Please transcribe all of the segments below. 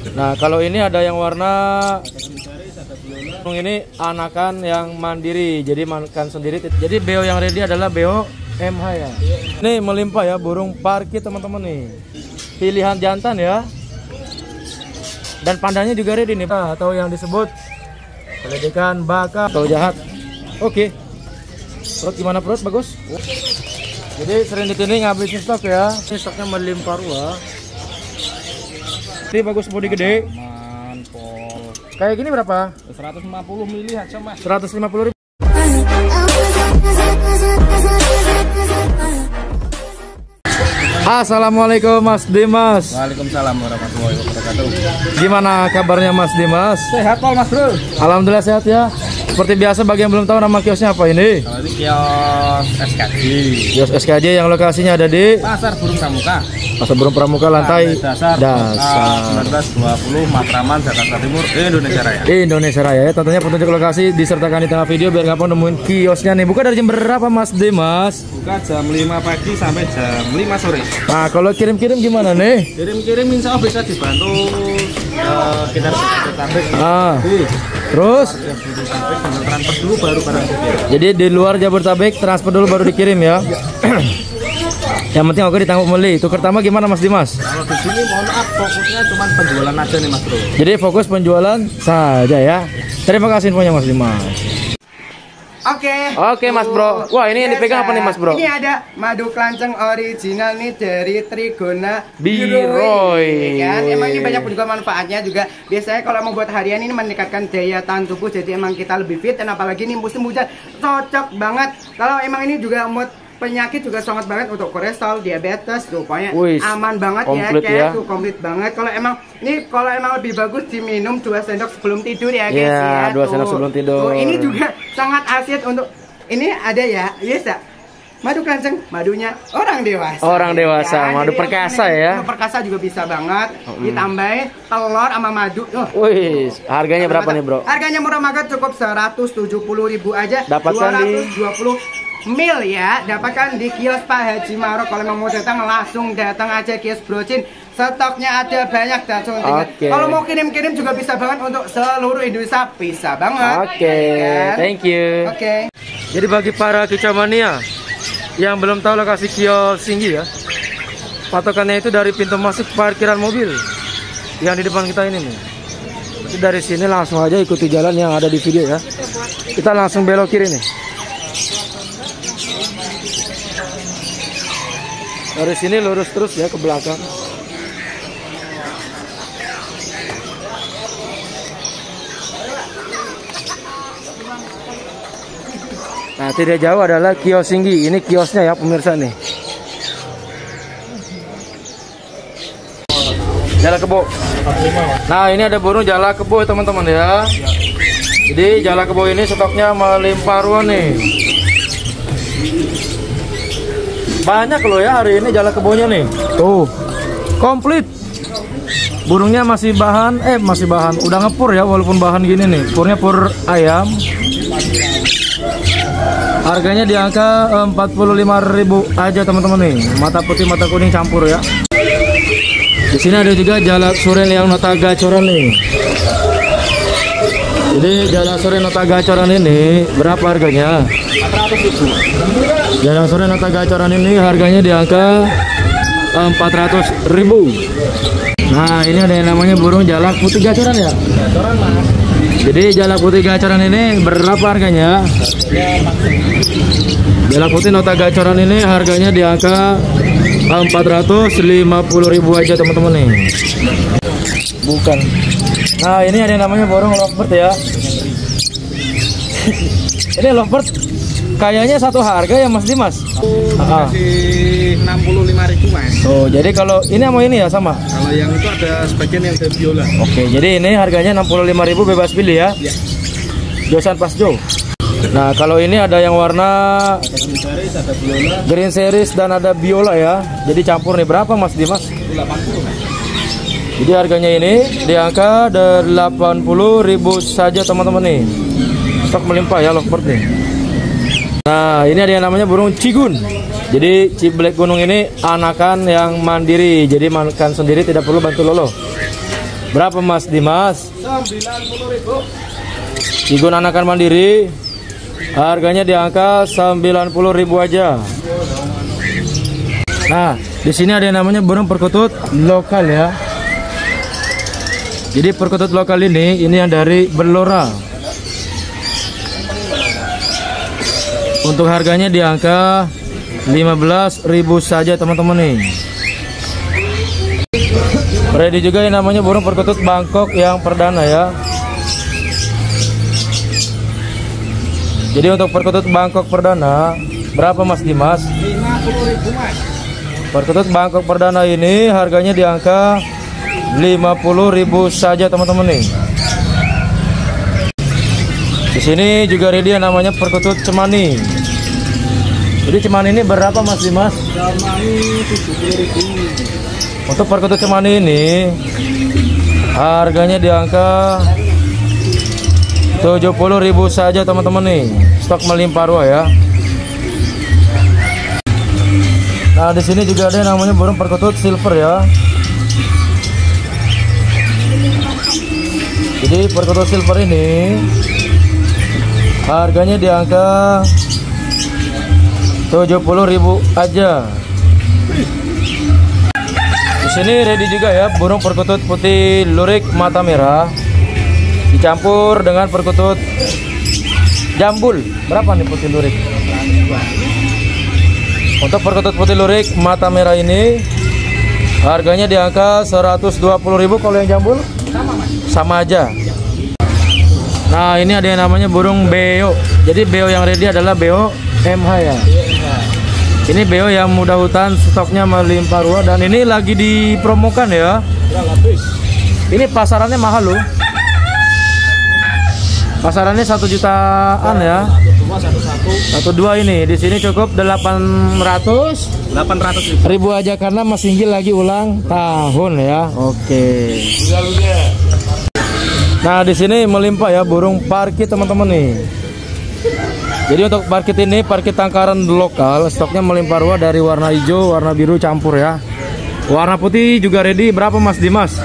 Nah, kalau ini ada yang warna ini anakan yang mandiri, jadi makan sendiri. Jadi beo yang ready adalah beo MH ya. Ini melimpah ya burung parkit teman-teman nih. Pilihan jantan ya. Dan pandanya juga ready nih, atau yang disebut keledikan baka atau jahat. Oke. Perut gimana perut? Bagus. Jadi sering ditinding ngabisin stok ya. Ini stoknya melimpah ruah. Ini bagus, bodi gede. Mantol. Kayak gini berapa? 150 mili aja mas. 150.000. Assalamualaikum Mas Dimas. Waalaikumsalam warahmatullahi wabarakatuh. Gimana kabarnya Mas Dimas? Sehat Pol Mas Bro. Alhamdulillah sehat ya. Seperti biasa bagi yang belum tahu nama kiosnya apa ini? Kalau ini kios SKJ. Kios SKJ yang lokasinya ada di Pasar Burung Pramuka. Pasar Burung Pramuka lantai dasar 1920 Matraman, Jakarta Timur, Indonesia Raya. Indonesia Raya ya. Tentunya petunjuk lokasi disertakan di tengah video biar gampang nemuin kiosnya nih. Buka dari jam berapa Mas Dimas? Buka jam 5 pagi sampai jam 5 sore. Nah, kalau kirim-kirim gimana nih? Kirim-kirim insya Allah bisa dibantu kita sampai. Terus? Transfer dulu baru barang dikirim. Jadi di luar Jabodetabek transfer dulu baru dikirim ya. Yang penting oke ditanggung beli. Itu pertama gimana Mas Dimas? Kalau di sini mohon maaf fokusnya cuma penjualan aja nih Mas Bro. Jadi fokus penjualan saja ya. Terima kasih infonya Mas Dimas. Oke Mas Bro. Wah, ini yang dipegang apa nih Mas Bro? Ini ada madu kelanceng original nih dari Trigona Biroy. Kan emang ini banyak juga manfaatnya juga. Biasanya kalau mau buat harian ini meningkatkan daya tahan tubuh, jadi emang kita lebih fit. Dan apalagi ini musim hujan cocok banget. Kalau emang ini juga buat penyakit juga sangat banget untuk kolesterol, diabetes tuh pokoknya aman banget ya, tuh komplit banget. Kalau emang lebih bagus diminum 2 sendok sebelum tidur ya guys ya. 2 sendok sebelum tidur. Ini juga sangat asyik untuk ini ada ya, biasa. Madu kelanceng, madunya orang dewasa. Orang dewasa, ya, madu perkasa ya. Madu perkasa juga bisa banget. Ditambahin telur sama madu. Wih, harganya berapa nih bro? Harganya murah banget, cukup 170.000 aja. Dapatkan 220 mil ya, dapatkan di kios Pak Haji Marok. Kalau mau datang langsung datang aja kios Brocin. Stoknya ada banyak dan kalau mau kirim-kirim juga bisa banget untuk seluruh Indonesia, bisa banget. Thank you. Jadi bagi para kicamania yang belum tahu lokasi kios Singgi ya, patokannya itu dari pintu masuk parkiran mobil yang di depan kita ini nih. Jadi dari sini langsung aja ikuti jalan yang ada di video ya. Kita langsung belok kiri nih. Dari sini lurus terus ya ke belakang. Nah, tidak jauh adalah kios Singgi. Ini kiosnya ya pemirsa nih. Jala kebo. Nah, ini ada burung jala kebo teman-teman ya. Jadi jala kebo ini stoknya melimpah ruah nih. Banyak loh ya hari ini jala kebonya nih. Tuh, komplit. Burungnya masih bahan, udah ngepur ya walaupun bahan gini nih. Purnya pur ayam. Harganya di angka 45.000 aja teman-teman nih. Mata putih, mata kuning campur ya. Di sini ada juga jalak suren yang nota gacoran nih. Jadi jalak suren nota gacoran ini berapa harganya? 400.000. Jalak suren nota gacoran ini harganya di angka 400.000. Nah, ini ada yang namanya burung jalak putih gacoran ya? Gacoran mas. Jadi jalak putih gacoran ini berapa harganya? Jalak putih nota gacoran ini harganya di angka 450.000 aja teman-teman nih. Bukan. Nah, ini ada yang namanya burung lovebird ya. Ini lovebird kayaknya satu harga ya Mas Dimas? Kasih 65.000 mas. Oh, jadi kalau ini sama ini ya sama? Kalau yang itu ada sebagian yang ada viola. Oke, jadi ini harganya 65.000 bebas pilih ya. Josan Pas Jo. Nah, kalau ini ada yang warna green series dan ada biola ya. Jadi campur nih, berapa Mas Dimas? 80. Jadi harganya ini di angka 80.000 saja teman-teman nih. Stok melimpah ya lovebird nih. Nah, ini ada yang namanya burung cigun. Jadi ciblek gunung ini anakan yang mandiri, jadi makan sendiri, tidak perlu bantu lolo. Berapa Mas Dimas? 90.000. Cigun anakan mandiri. Harganya di angka 90.000 aja. Nah, di sini ada yang namanya burung perkutut lokal ya. Jadi perkutut lokal ini yang dari Belora. Untuk harganya di angka 15.000 saja teman-teman nih. Ready juga yang namanya burung perkutut Bangkok yang perdana ya. Jadi untuk perkutut Bangkok perdana berapa Mas Dimas? 50.000 Mas. Perkutut Bangkok perdana ini harganya di angka 50.000 saja teman-teman nih. Di sini juga ready yang namanya perkutut cemani. Jadi cemani ini berapa Mas Dimas? Cemani 70.000. Untuk perkutut cemani ini harganya di angka 70.000 saja teman-teman nih. Stok melimpah ruah ya. Nah, di sini juga ada yang namanya burung perkutut silver ya. Jadi perkutut silver ini harganya di angka 70.000 aja. Di sini ready juga ya burung perkutut putih lurik mata merah dicampur dengan perkutut jambul. Berapa nih putih lurik? Untuk perkutut putih lurik mata merah ini harganya di angka 120.000. Kalau yang jambul sama aja. Nah, ini ada yang namanya burung beo. Jadi beo yang ready adalah beo MH ya. Ini beo yang mudah hutan, stoknya melimpah ruah dan ini lagi dipromokan ya. Ini pasarannya mahal loh. Pasarannya 1 jutaan ya. 12 ini. Di sini cukup 800.000 aja karena Mas Inggil lagi ulang tahun ya. Oke. Nah, di sini melimpah ya burung parkit teman-teman nih. Jadi untuk parkit ini parkit tangkaran lokal, stoknya melimpah ruah dari warna hijau, warna biru campur ya. Warna putih juga ready. Berapa Mas Dimas?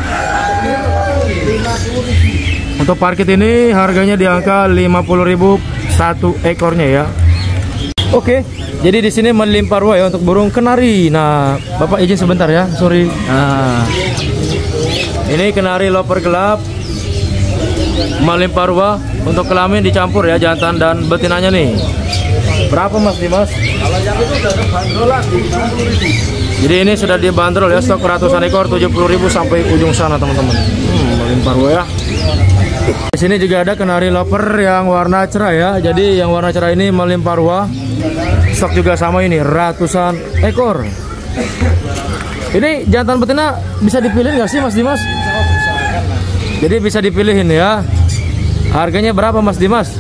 Untuk parkit ini harganya di angka 50.000 satu ekornya ya. Oke, jadi di sini melimpah ruah ya untuk burung kenari. Nah, Bapak izin sebentar ya, sorry. Nah, ini kenari loper gelap melimpah ruah untuk kelamin dicampur ya, jantan dan betinanya nih. Berapa Mas Dimas? Kalau yang itu udah bandrolan 50.000. Jadi ini sudah dibanderol ya, stok ratusan ekor 70.000 sampai ujung sana teman-teman. Melimpah ruah ya. Di sini juga ada kenari loper yang warna cerah ya. Jadi yang warna cerah ini melimpah ruah. Stok juga sama ini ratusan ekor. Ini jantan betina bisa dipilih nggak sih Mas Dimas? Jadi bisa dipilihin ya. Harganya berapa Mas Dimas?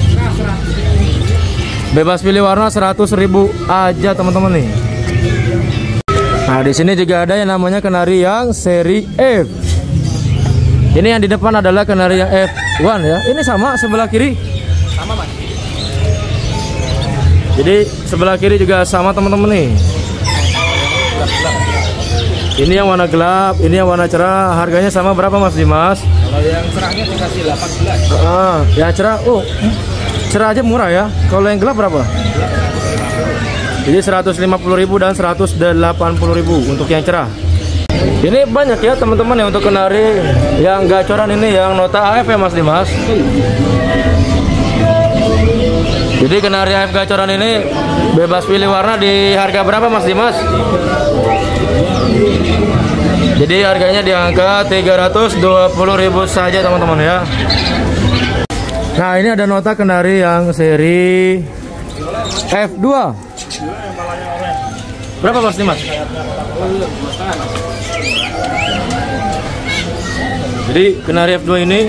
Bebas pilih warna 100.000 aja teman-teman nih. Nah, di sini juga ada yang namanya kenari yang seri F. Ini yang di depan adalah kenari yang F1 ya. Ini sama sebelah kiri. Sama Mas. Jadi sebelah kiri juga sama teman-teman nih. Ini yang warna gelap, ini yang warna cerah. Harganya sama berapa Mas Dimas? Kalau yang cerahnya dikasih 18. Ya cerah. Oh, cerah aja murah ya. Kalau yang gelap berapa? Jadi 150.000 dan 180.000 untuk yang cerah. Ini banyak ya teman-teman ya untuk kenari yang gacoran ini yang nota AF ya Mas Dimas. Jadi kenari AF gacoran ini bebas pilih warna di harga berapa Mas Dimas? Jadi harganya di angka 320.000 saja teman-teman ya. Nah, ini ada nota kenari yang seri F2. Berapa Mas Dimas? Jadi kenari F2 ini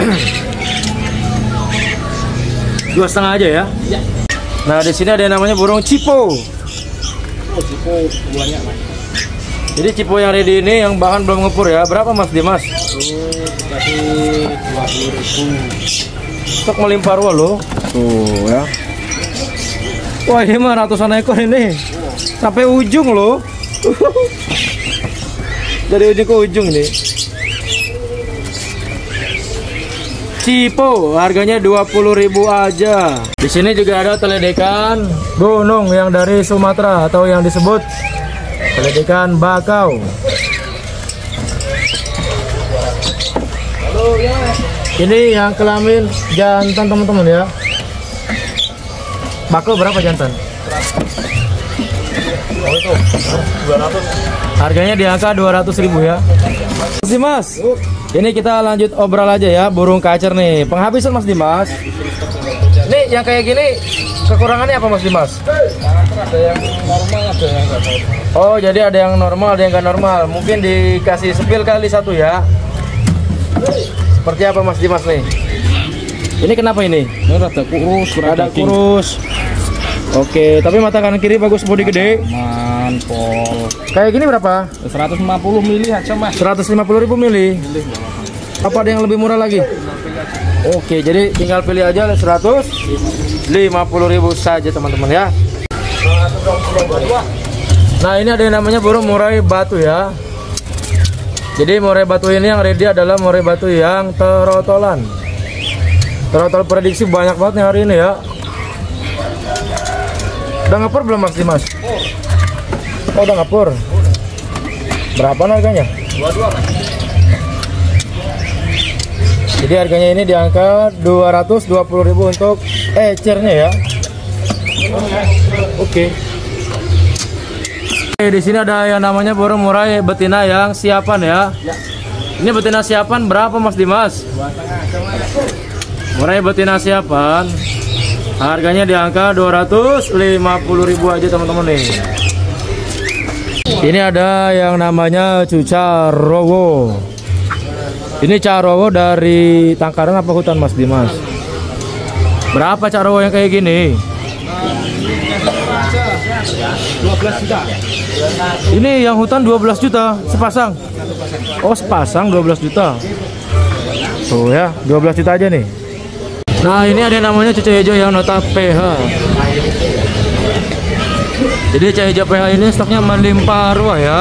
2,5 aja ya. Nah, di sini ada yang namanya burung cipo. Cipo buahnya Mas. Jadi cipo yang ready ini yang bahan belum ngepur ya. Berapa Mas Dimas? Kasih 20.000. Stok melimpah ruah loh. Tuh ya. Wah, ini mah ratusan ekor ini. Sampai ujung loh. Dari ujung ke ujung nih. cipo, harganya 20.000 aja. Di sini juga ada teledekan gunung yang dari Sumatera atau yang disebut teledekan bakau. Ini yang kelamin jantan teman-teman ya. Bakau berapa jantan? Oh itu 200. Harganya di angka 200.000 ya. Mas, ini kita lanjut obrol aja ya, burung kacer nih. Penghabisan Mas Dimas. Nih yang kayak gini kekurangannya apa Mas Dimas? Ada yang normal, ada yang nggak normal. Oh, jadi ada yang normal, ada yang nggak normal. Mungkin dikasih sepil kali satu ya. Seperti apa Mas Dimas nih? Ini kenapa ini? Ini rada kurus, Ada kurus. Oke, tapi mata kanan kiri bagus, bodi gede. Manpol. Kayak gini berapa? 150 mili aja Mas. 150.000 mili. Apa ada yang lebih murah lagi? Oke, jadi tinggal pilih aja 150.000 saja teman-teman ya. Nah, ini ada yang namanya burung murai batu ya. Jadi murai batu ini yang ready adalah murai batu yang terotolan. Terotol prediksi banyak banget nih hari ini ya. Udah ngepur belum Mas Dimas? Oh, udah ngepur. Berapa harganya? 22 Mas. Jadi harganya ini di angka 220.000 untuk ecernya ya. Oke. Di sini ada yang namanya burung murai betina yang siapan ya. Ini betina siapan berapa Mas Dimas? 2,5 murai betina siapan. Harganya di angka 250.000 aja teman-teman nih. Ini ada yang namanya Carowo. Ini Carowo dari Tangkaran apa hutan Mas Dimas? Berapa Carowo yang kayak gini? 12 juta. Ini yang hutan 12 juta sepasang. Oh, sepasang 12 juta. Tuh ya, 12 juta aja nih. Nah, ini ada yang namanya cece hijau yang nota PH. Jadi cece hijau PH ini stoknya melimpah ruah ya.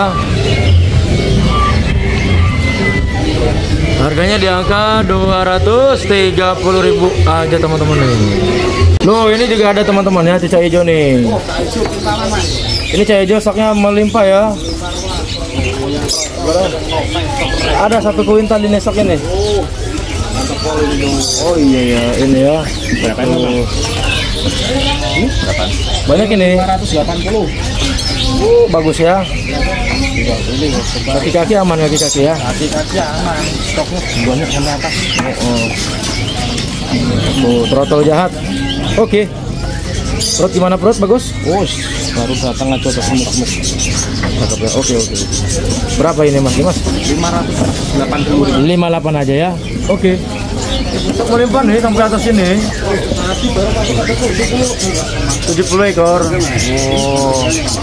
Harganya di angka 230.000 aja teman-teman nih. Loh, ini juga ada teman-teman ya cece hijau nih. Ini cece hijau stoknya melimpah ya. Ada 1 kuintal ini stoknya nih. Oh iya ya, ini ya. Berapa ini? Ini berapa? Banyak ini. 580. Bagus ya. Kaki-kaki aman, kaki-kaki ya. Kaki-kaki aman. Stoknya banyak sampai atas. Oh, trotol jahat. Oke. Perut gimana perut? Bagus? Baru datang aja udah gemuk-gemuk. Cakep ya. Oke. Berapa ini Mas Dimas? 580. 58 aja ya. Oke. Untuk melimpah nih sampai atas sini. 70 ekor. Oh.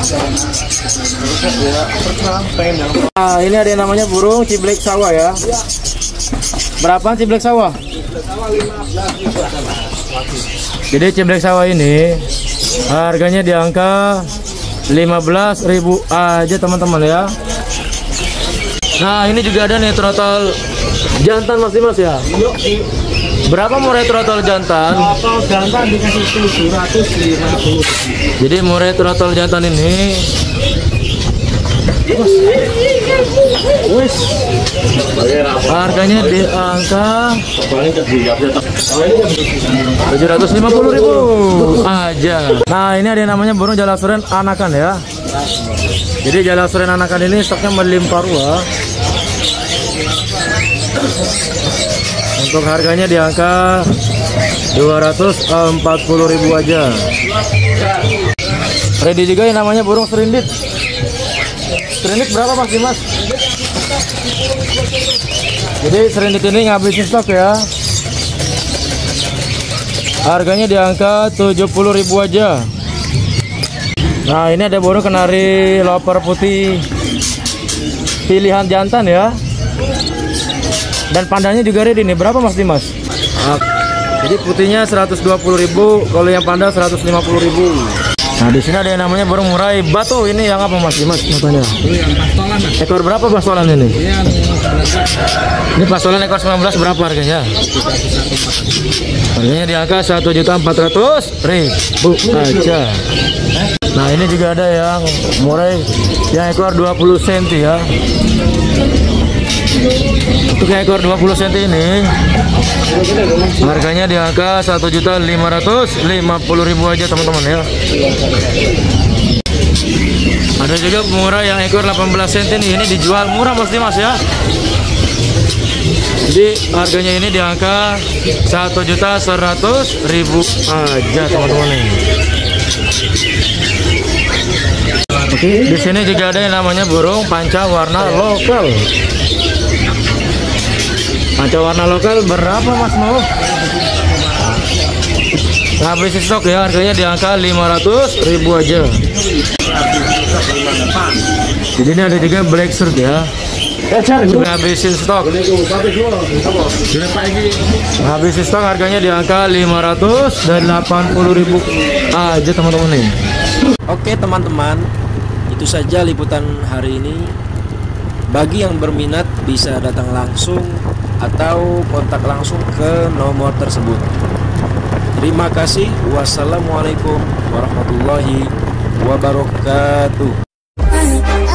Nah, ini ada yang namanya burung ciblek sawah ya. Berapaan ciblek sawah? Jadi ciblek sawah ini harganya di angka 15.000 aja teman-teman ya. Nah, ini juga ada nih trotol jantan Mas Dimas ya. Berapa murai trotol jantan? Trotol jantan dikasih 750. Jadi murai trotol jantan ini harganya di angka 750.000 aja. Nah, ini ada yang namanya burung jalasuren anakan ya. Jadi jalasuren anakan ini stoknya melimpah ruah. Untuk harganya di angka 240.000 aja. Ready juga yang namanya burung serindit. Serindit berapa Mas Dimas? Jadi serindit ini ngabisin stok ya. Harganya di angka 70.000 aja. Nah, ini ada burung kenari loper putih pilihan jantan ya. Dan pandanya juga ready nih. Berapa Mas Dimas? Jadi putihnya 120.000, kalau yang panda 150.000. Nah, di sini ada yang namanya burung murai batu. Ini yang apa Mas Dimas? Katanya. Ini yang pastolan Mas. Ekor berapa pastolan ini? Ini yang Ini pasolan ekor 19 berapa harganya? Harganya di angka 1.400.000 aja. Nah ini juga ada yang murai yang ekor 20 cm ya. Untuk ekor 20 cm ini harganya di angka 1.550.000 aja teman-teman ya. Ada juga murah yang ekor 18 cm ini dijual murah pasti mas ya. Jadi harganya ini di angka 1.100.000 aja teman-teman nih. Di sini juga ada yang namanya burung panca warna lokal. Panca warna lokal berapa mas mau? Habis stok ya, harganya di angka 500.000 aja. Jadi ini ada juga black shirt ya. Habisin stok. Habis stok harganya di angka 580.000 aja teman-teman nih. Oke teman-teman, itu saja liputan hari ini. Bagi yang berminat bisa datang langsung atau kontak langsung ke nomor tersebut. Terima kasih. Wassalamualaikum warahmatullahi wabarakatuh.